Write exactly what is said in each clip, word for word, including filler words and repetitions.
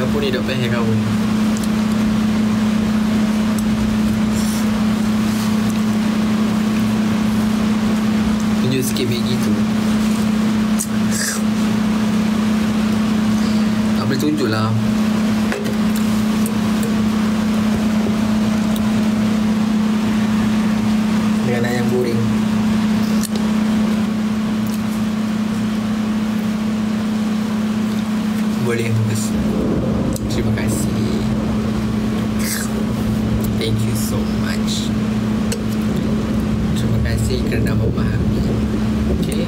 Siapa ni dok peheh kau ni? Tunjuk sikit Maggie tu. Tak boleh tunjuk lah. Dengan ayam goreng. Boleh bos. Terima kasih. Thank you so much. Terima kasih kerana memahami. Okay.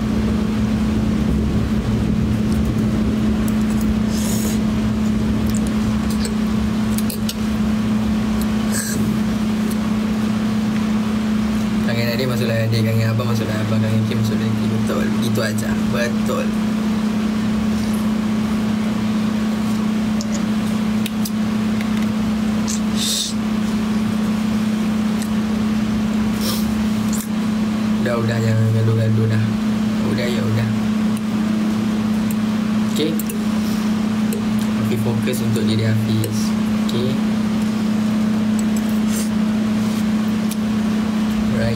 Kangen adik masuklah adik, kangen abang masuklah abang, kangen Kim masuklah Kim. Betul. Itu aja. Betul. Udah, udah, jangan gaduh-gaduh dah. Udah, ya udah. Okay. Okay, fokus untuk diri Hafiz. Okay. Right.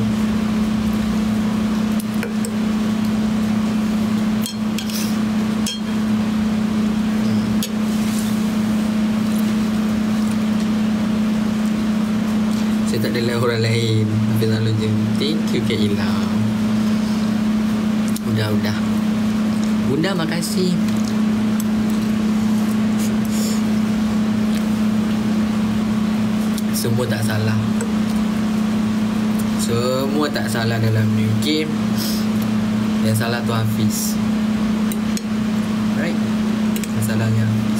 Saya tak adalah orang lain. Hafiz Alun je. Thank you Kak Ilham. Udah, udah. Bunda makasih. Semua tak salah. Semua tak salah dalam new game. Yang salah tu Hafiz. Right? Yang salahnya Hafiz.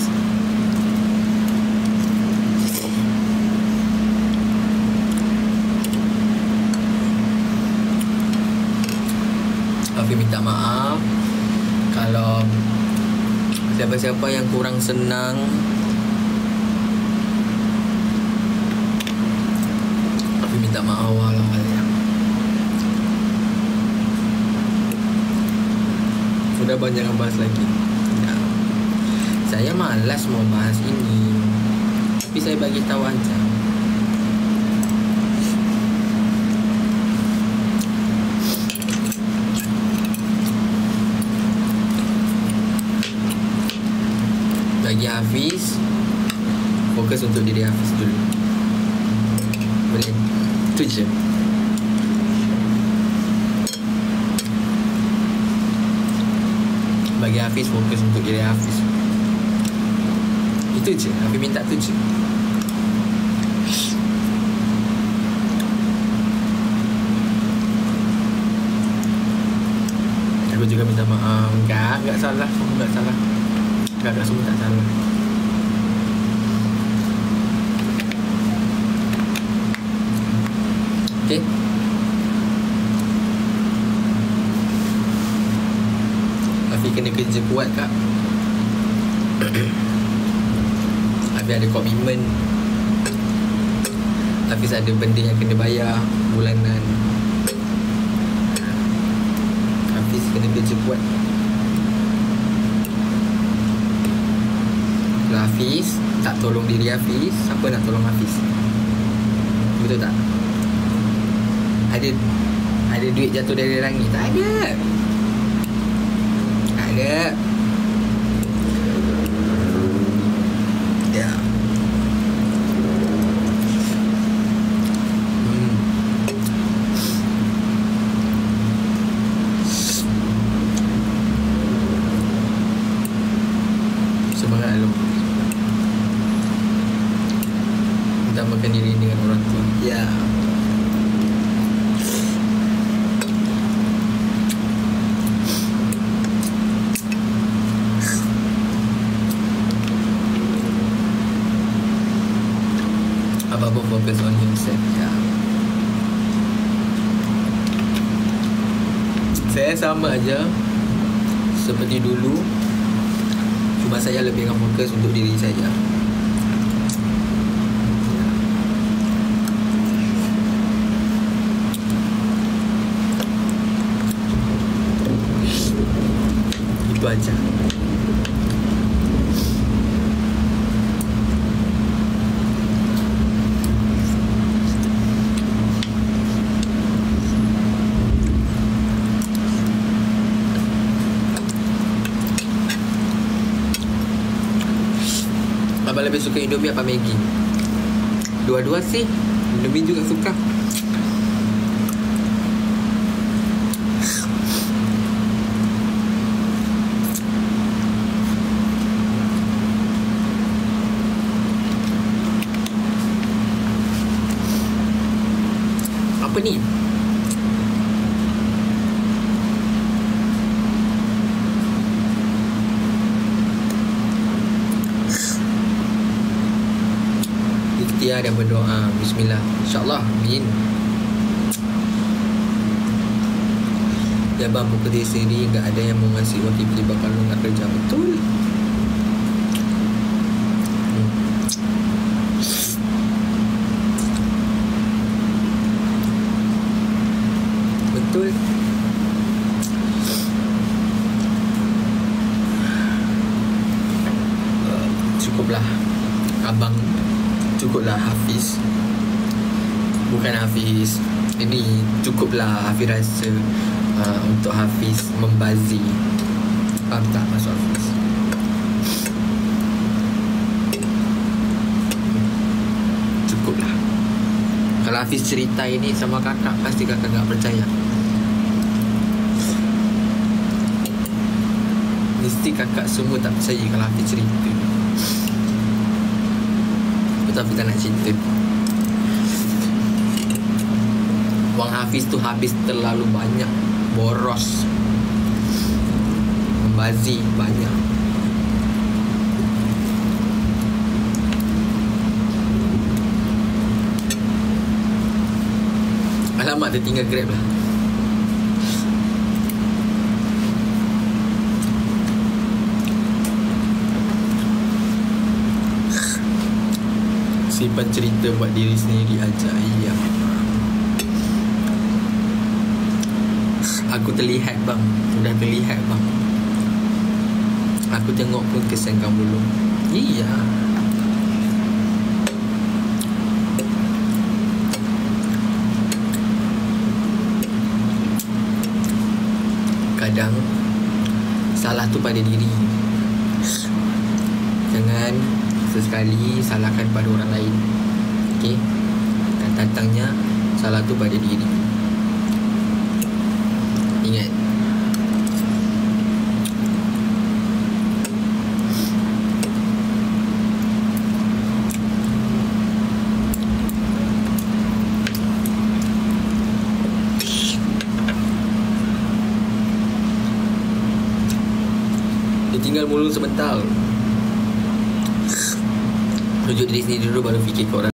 Hafiz minta maaf kalau siapa-siapa yang kurang senang Hafiz minta maaf awal-awalnya. Sudah banyak yang bahas lagi ya. Saya malas mau bahas ini, tapi saya bagi tahu aja. Bagi Hafiz, fokus untuk diri Hafiz dulu. Boleh? Itu je. Bagi Hafiz, fokus untuk diri Hafiz. Itu je. Hafiz minta tu je. Aku juga minta maaf. Enggak, enggak salah. Enggak salah. Enggak, semua tak salah. Okay. Hafiz kena kerja kuat kak. Hafiz ada komitmen. Hafiz ada benda yang kena bayar bulanan. Hafiz kena kerja kuat. Kalau Hafiz tak tolong diri Hafiz, siapa nak tolong Hafiz? Betul tak? Ada ada duit jatuh dari langit? Tak ada. Tak ada. Ya. Hmm. Semangat lu. Utamakan diri dengan orang tua. Ya. Apa-apa focus on himself. Ya. Saya sama aja seperti dulu, cuma saya lebih akan fokus untuk diri saya. Itu aja. Abang lebih suka Indomie apa Maggi? Dua-dua sih. Indomie juga suka. Apa ni? Ikhtiar dan berdoa. Bismillah. InsyaAllah. Amin. Ya bang, pukul diri sendiri tak ada yang mau ngasih uang tiba-tiba kalau nak kerja. Betul. hmm. Betul. uh, Cukuplah abang. Cukuplah Hafiz. Bukan Hafiz. Ini cukuplah Hafiz rasa uh, untuk Hafiz membazir. Faham tak maksud Hafiz? Cukuplah. Kalau Hafiz cerita ini sama kakak, pasti kakak tak percaya. Mesti kakak semua tak percaya kalau Hafiz cerita. Tapi tak nak cerita. Wang Hafiz tu habis terlalu banyak. Boros. Membazir banyak. Alamak, dia tinggal Grab lah. Simpan cerita buat diri sendiri aja. Iya. Aku terlihat bang. Sudah terlihat bang. Aku tengok pun kesan kamu belum. Iya. Kadang salah tu pada diri. Jangan sesekali salahkan pada orang lain. Okey? Dan tantangnya salah tu pada diri. Ingat. Dia tinggal mulung sebentar. Tunjuk diri sendiri dulu baru fikir ke orang.